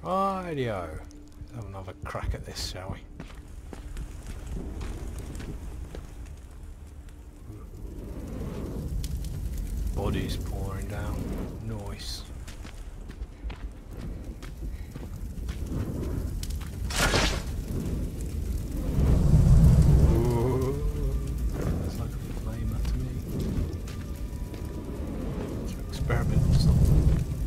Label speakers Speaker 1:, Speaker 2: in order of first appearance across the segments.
Speaker 1: Radio. Let's have another crack at this, shall we? Bodies pouring down. Nice. Ooh, that's like a flamer to me. Let's experiment or something.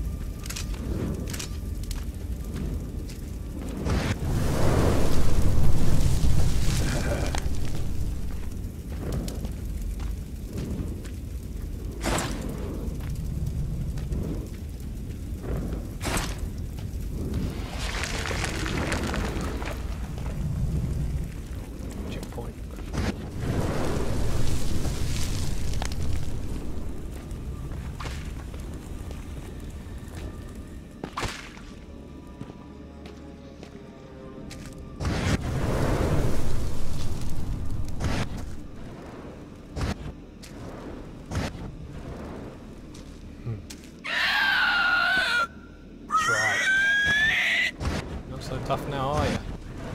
Speaker 1: Tough now, are you?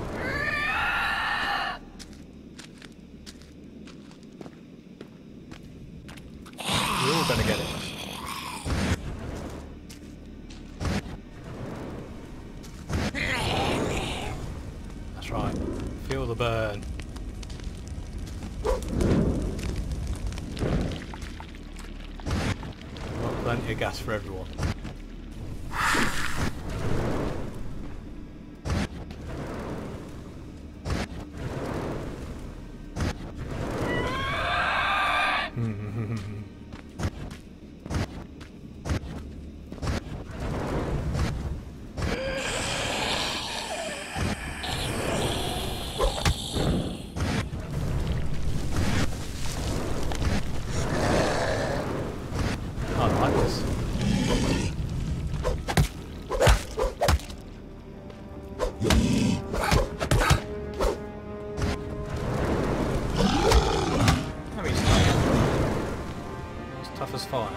Speaker 1: You're all gonna get it. That's right. Feel the burn. Well, plenty of gas for everyone. Tough as fire.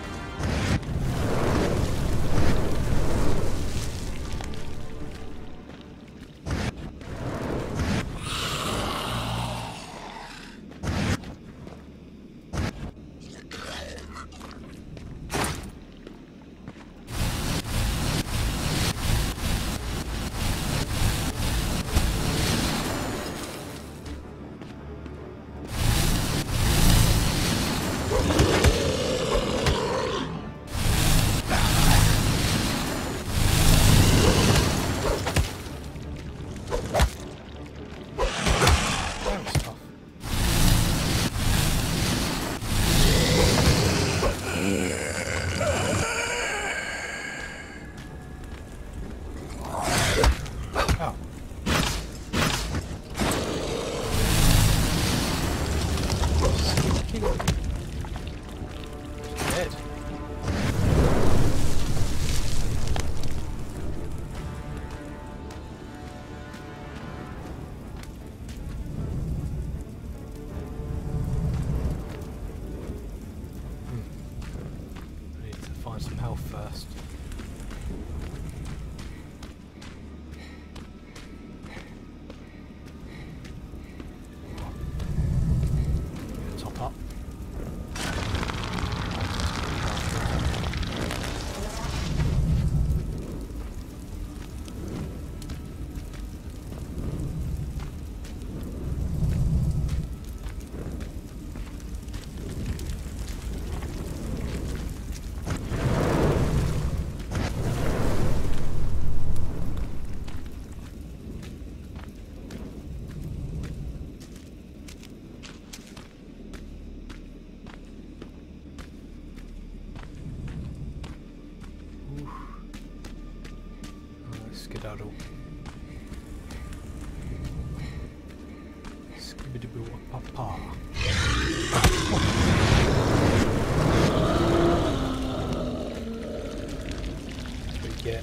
Speaker 1: Some health first. Top up. Skedaddle. Skibbidi-boo-papa. That's what you get.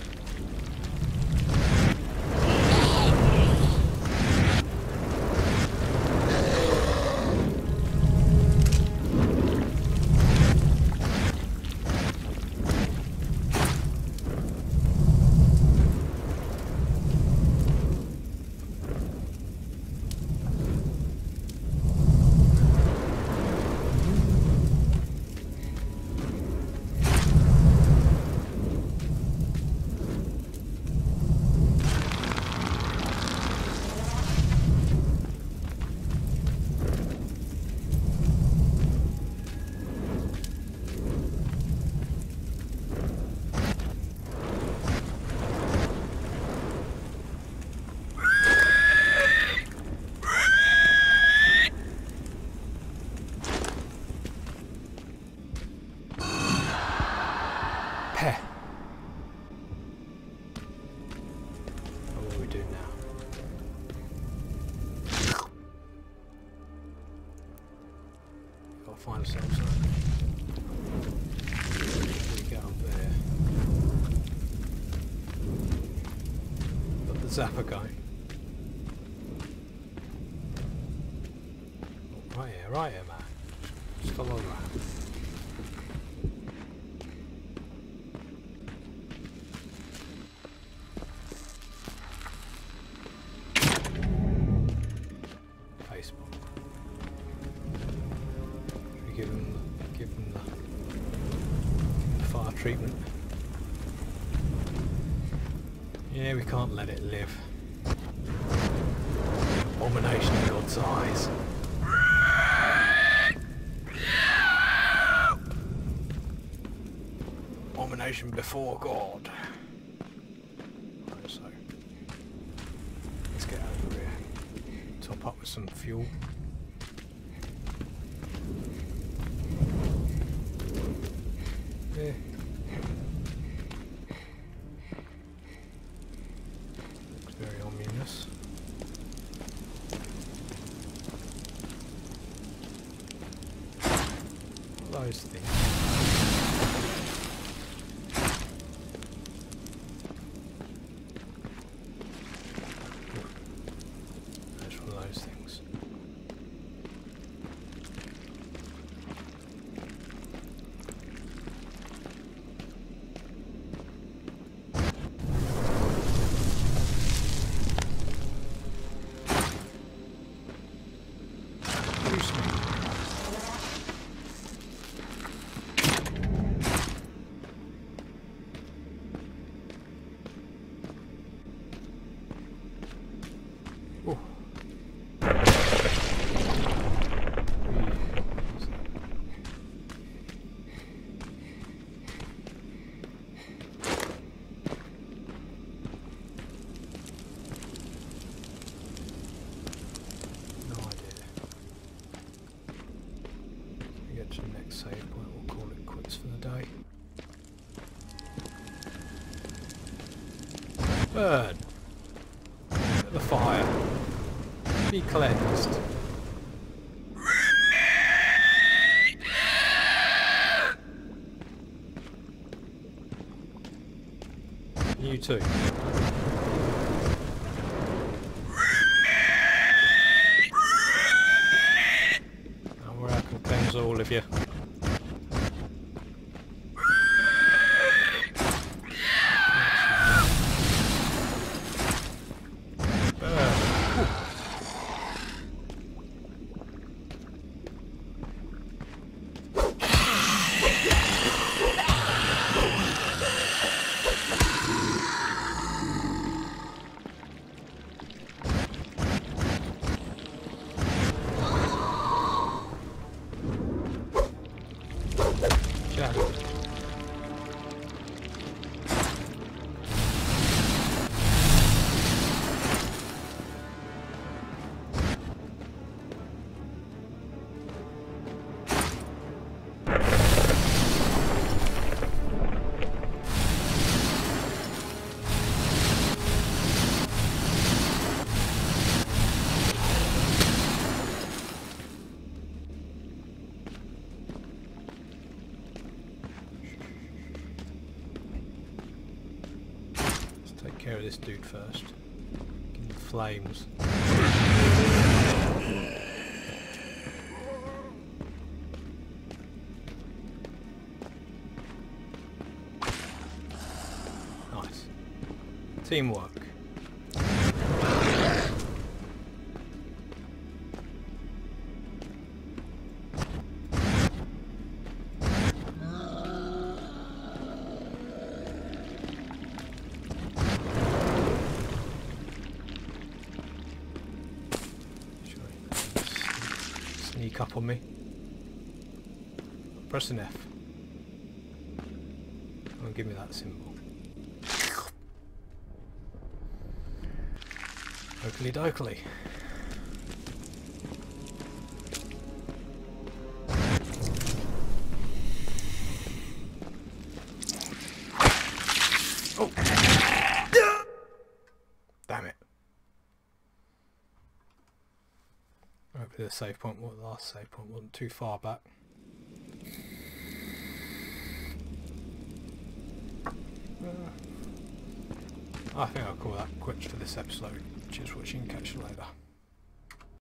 Speaker 1: Gotta find ourselves something. We get up there. Got the zapper going. Oh, right here, man. Just follow that. Give him the fire treatment. Yeah, we can't let it live. Abomination in God's eyes. Abomination before God. Right, so let's get over here. Top up with some fuel. Yeah. Looks very ominous. What are those things? That's one of those things. Oh. No idea. We get to the next save point, we'll call it quits for the day. Burn! The fire. Be cleansed. You too. And where I can cleanse all of you. Take care of this dude first. Give him the flames. Nice. Teamwork. Sneak up on me. Press an F. Oh, give me that symbol. Oakley dokley. Oh! Damn it. Hopefully the save point, the last save point wasn't too far back. I think I'll call that quits for this episode. Cheers for watching, catch you later.